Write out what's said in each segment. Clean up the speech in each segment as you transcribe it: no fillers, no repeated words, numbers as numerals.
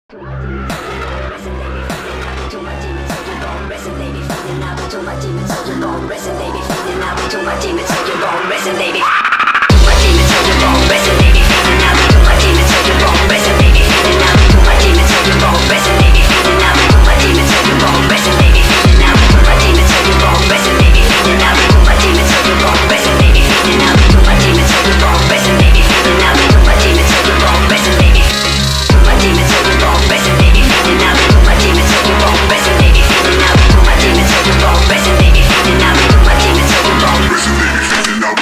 To my demons, so you gon' rest and they be feeding out. To my demons, so you gon' rest and they be feeding out. To my demons, so you gon' rest and they be feeding out. To my demons, so you gon' rest and they be. To my demons, so you gon' rest and they be feeding out. To my demons, so you gon' rest and they be feeding out. To my demons, so you gon' rest and they be feeding out. To my demons, so you gon' rest and they be feeding out. To my demons, so you gon' rest and they be feeding out. To my demons, so you gon' rest and they be feeding out. To my demons, so you gon' rest and they be feeding out. To my demons, so you gon' rest and they be. To my demons, so you gon' rest and they be feeding out. To my demons, so you gon' rest and they be feeding out. To my demons, so you gon' rest and they be feeding out. To my demons, so you gon' rest and they be feeding out.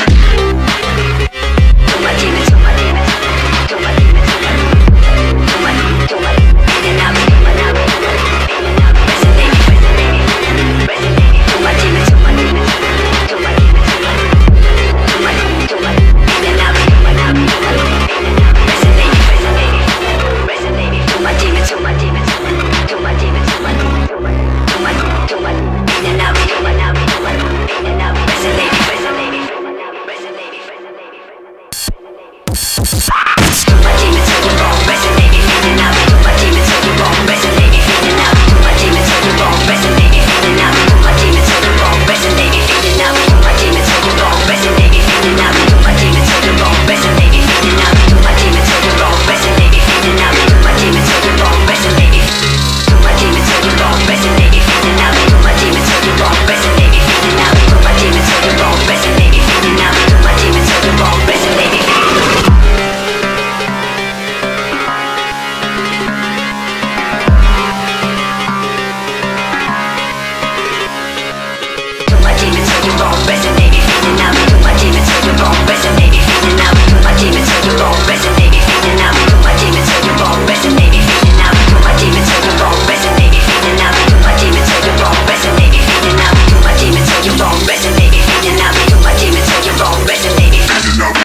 To my demons, to my demons, to my demons, to my demons, to my feeding out, feeding out, feeding out, rest and they be, rest and they be, rest and they be. To my demons, to my demons, to my demons, to my demons, to my feeding out, feeding out, feeding out, rest and they be, rest and they be, rest and they be. To my demons, to my demons.